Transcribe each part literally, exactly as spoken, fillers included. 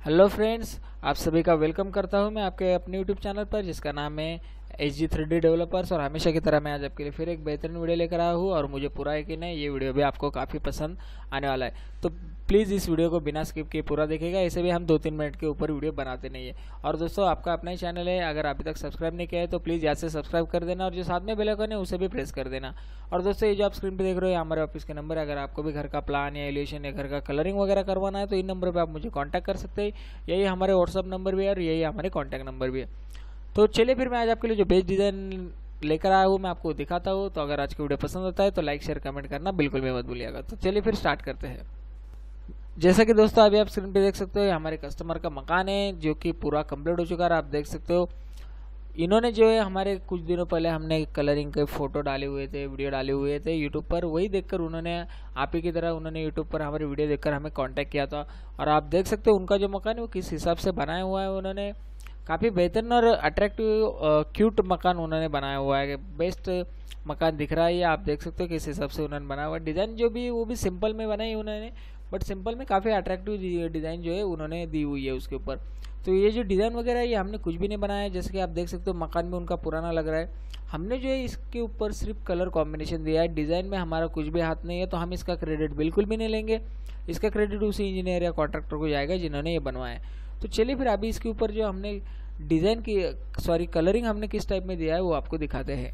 Hello friends, आप सभी का वेलकम करता हूं मैं आपके अपने यूट्यूब चैनल पर जिसका नाम है H G three D developers. और हमेशा की तरह मैं आज आपके लिए फिर एक बेहतरीन वीडियो लेकर आया हूं और मुझे पूरा यकीन है ये वीडियो भी आपको काफ़ी पसंद आने वाला है। तो प्लीज़ इस वीडियो को बिना स्किप किए पूरा देखिएगा। ऐसे भी हम दो तीन मिनट के ऊपर वीडियो बनाते नहीं है। और दोस्तों, आपका अपना ही चैनल है, अगर अभी तक सब्सक्राइब नहीं किया है तो प्लीज़ यहाँ से सब्सक्राइब कर देना और जो साथ में बेल आइकन है उसे भी प्रेस कर देना। और दोस्तों, ये जो आप स्क्रीन पे देख रहे हो हमारे ऑफिस के नंबर है। अगर आपको भी घर का प्लान या एलिवेशन या घर का कलरिंग वगैरह करवाना है तो इन नंबर पर आप मुझे कॉन्टैक्ट कर सकते हैं। यही हमारे व्हाट्सअप नंबर भी है और यही हमारे कॉन्टैक्ट नंबर भी है। तो चलिए फिर मैं आज आपके लिए जो बेस्ट डिज़ाइन लेकर आया हूँ मैं आपको दिखाता हूँ। तो अगर आज की वीडियो पसंद आता है तो लाइक शेयर कमेंट करना बिल्कुल भी मत भूलिएगा। तो चलिए फिर स्टार्ट करते हैं। जैसा कि दोस्तों अभी आप स्क्रीन पे देख सकते हो हमारे कस्टमर का मकान है जो कि पूरा कंप्लीट हो चुका है। आप देख सकते हो इन्होंने जो है हमारे कुछ दिनों पहले हमने कलरिंग के फोटो डाले हुए थे, वीडियो डाले हुए थे यूट्यूब पर। वही देखकर उन्होंने आप ही की तरह उन्होंने यूट्यूब पर हमारी वीडियो देखकर हमें कांटेक्ट किया था। और आप देख सकते हो उनका जो मकान है वो किस हिसाब से बनाया हुआ है। उन्होंने काफ़ी बेहतरीन और अट्रैक्टिव क्यूट मकान उन्होंने बनाया हुआ है। बेस्ट मकान दिख रहा है ये, आप देख सकते हो किस हिसाब से उन्होंने बनाया हुआ है। डिज़ाइन जो भी वो भी सिंपल में बनाई उन्होंने, बट सिंपल में काफ़ी अट्रैक्टिव डिज़ाइन जो है उन्होंने दी हुई है उसके ऊपर। तो ये जो डिज़ाइन वगैरह है ये हमने कुछ भी नहीं बनाया है। जैसे कि आप देख सकते हो मकान में उनका पुराना लग रहा है। हमने जो है इसके ऊपर सिर्फ कलर कॉम्बिनेशन दिया है, डिज़ाइन में हमारा कुछ भी हाथ नहीं है। तो हम इसका क्रेडिट बिल्कुल भी नहीं लेंगे। इसका क्रेडिट उसी इंजीनियर या कॉन्ट्रैक्टर को जाएगा जिन्होंने ये बनवाया है। तो चलिए फिर अभी इसके ऊपर जो हमने डिज़ाइन की सॉरी कलरिंग हमने किस टाइप में दिया है वो आपको दिखाते हैं।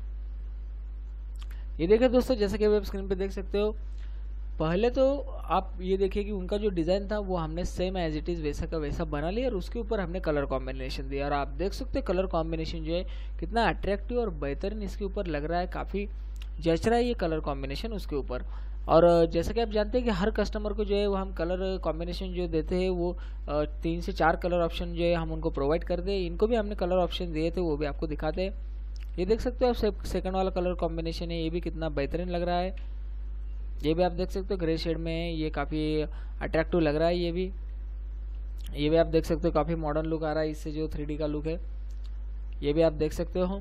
ये देखिए दोस्तों, जैसे कि आप स्क्रीन पे देख सकते हो, पहले तो आप ये देखिए कि उनका जो डिज़ाइन था वो हमने सेम एज इट इज़ वैसा का वैसा बना लिया और उसके ऊपर हमने कलर कॉम्बिनेशन दिया। और आप देख सकते हैं कलर कॉम्बिनेशन जो है कितना अट्रैक्टिव और बेहतरीन इसके ऊपर लग रहा है, काफ़ी जच रहा है ये कलर कॉम्बिनेशन उसके ऊपर। और जैसा कि आप जानते हैं कि हर कस्टमर को जो है वो हम कलर कॉम्बिनेशन जो देते हैं वो तीन से चार कलर ऑप्शन जो है हम उनको प्रोवाइड करते हैं। इनको भी हमने कलर ऑप्शन दिए थे, वो भी आपको दिखाते हैं। ये देख सकते हो आप सेकंड वाला कलर कॉम्बिनेशन है, ये भी कितना बेहतरीन लग रहा है। ये भी आप देख सकते हो ग्रे शेड में है, ये काफ़ी अट्रैक्टिव लग रहा है। ये भी ये भी आप देख सकते हो काफ़ी मॉडर्न लुक आ रहा है इससे, जो थ्री डी का लुक है ये भी आप देख सकते हो।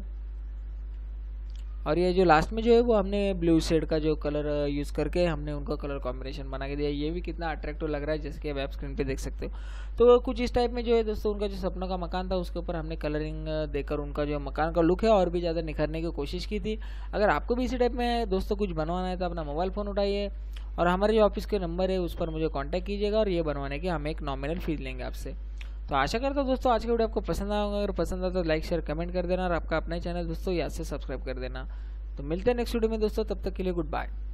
और ये जो लास्ट में जो है वो हमने ब्लू शेड का जो कलर यूज़ करके हमने उनका कलर कॉम्बिनेशन बना के दिया। ये भी कितना अट्रैक्टिव लग रहा है जैसे कि आप स्क्रीन पे देख सकते हो। तो कुछ इस टाइप में जो है दोस्तों उनका जो सपनों का मकान था उसके ऊपर हमने कलरिंग देकर उनका जो मकान का लुक है और भी ज़्यादा निखारने की कोशिश की थी। अगर आपको भी इसी टाइप में दोस्तों कुछ बनवाना है तो अपना मोबाइल फ़ोन उठाइए और हमारे जो ऑफिस के नंबर है उस पर मुझे कॉन्टैक्ट कीजिएगा और ये बनवाने की हम एक नॉमिनल फीस लेंगे आपसे। तो आशा करता हूँ दोस्तों आज की वीडियो आपको पसंद आएगा। अगर पसंद आता तो लाइक शेयर कमेंट कर देना और आपका अपना चैनल दोस्तों याद से सब्सक्राइब कर देना। तो मिलते हैं नेक्स्ट वीडियो में दोस्तों, तब तक के लिए गुड बाय।